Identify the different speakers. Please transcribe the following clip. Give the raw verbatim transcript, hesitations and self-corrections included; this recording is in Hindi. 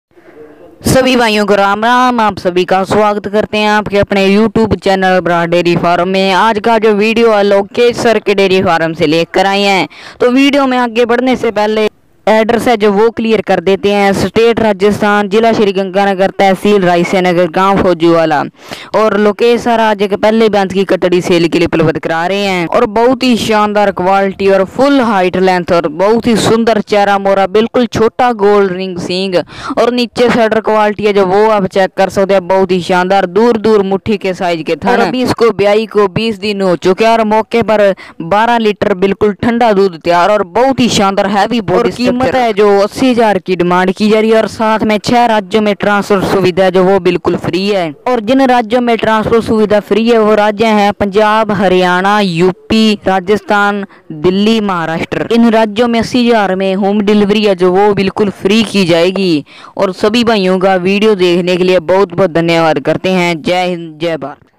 Speaker 1: सभी भाइयों को राम राम। आप सभी का स्वागत करते हैं आपके अपने YouTube channel Brar dairy farm में। आज का जो वीडियो है लोकेश सर के डेयरी फार्म से लेकर आए हैं। तो वीडियो में आगे बढ़ने से पहले एड्रेस है जो वो क्लियर कर देते हैं। स्टेट राजस्थान, जिला श्रीगंगानगर, तहसील रायसेनगर, गांव फौजीवाला। और लोकेश सर आज के पहले बैंस की कटड़ी सेल के लिए उपलब्ध करा रहे हैं और बहुत ही शानदार क्वालिटी और फुल हाइट लेंथ और बहुत ही सुंदर चेहरा मोरा, बिल्कुल छोटा गोल्ड रिंग सींग और नीचे सैडर क्वालिटी है जो वो आप चेक कर सकते हैं। बहुत ही शानदार दूर दूर मुट्ठी के साइज के थन। अभी इसको ब्याई को बीस दिन हो चुके हैं और मौके पर बारह लीटर बिल्कुल ठंडा दूध तैयार और बहुत ही शानदार हैवी बॉडी कीमत है जो अस्सी हजार की डिमांड की जा रही है और साथ में छह राज्यों में ट्रांसफर सुविधा जो वो बिल्कुल फ्री है। और जिन राज्यों में ट्रांसफर सुविधा फ्री है वो राज्य हैं पंजाब, हरियाणा, यूपी, राजस्थान, दिल्ली, महाराष्ट्र। इन राज्यों में अस्सी हजार में होम डिलीवरी है जो वो बिल्कुल फ्री की जाएगी। और सभी भाइयों का वीडियो देखने के लिए बहुत बहुत धन्यवाद करते हैं। जय हिंद, जय भारत।